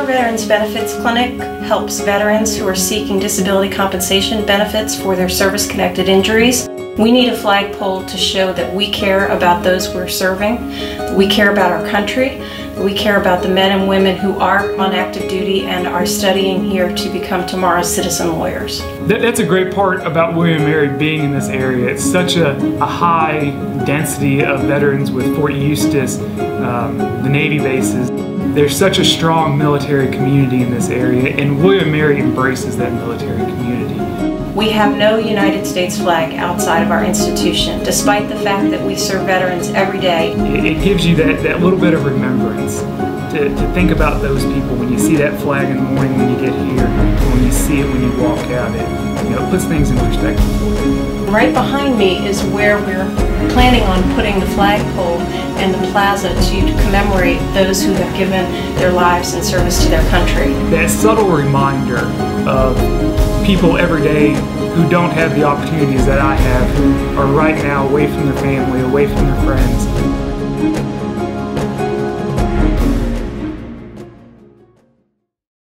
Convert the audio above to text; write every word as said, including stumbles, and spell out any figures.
Veterans Benefits Clinic helps veterans who are seeking disability compensation benefits for their service-connected injuries. We need a flagpole to show that we care about those we're serving, that we care about our country, that we care about the men and women who are on active duty and are studying here to become tomorrow's citizen lawyers. That, that's a great part about William and Mary being in this area. It's such a, a high density of veterans with Fort Eustis, um, the Navy bases. There's such a strong military community in this area, and William and Mary embraces that military community. We have no United States flag outside of our institution, despite the fact that we serve veterans every day. It, it gives you that, that little bit of remembrance to, to think about those people when you see that flag in the morning when you get here, and when you see it when you walk out. It, you know, it puts things in perspective for you. Right behind me is where we're planning on putting the flagpole and the plaza to commemorate those who have given their lives in service to their country. That subtle reminder of people every day who don't have the opportunities that I have, who are right now away from their family, away from their friends,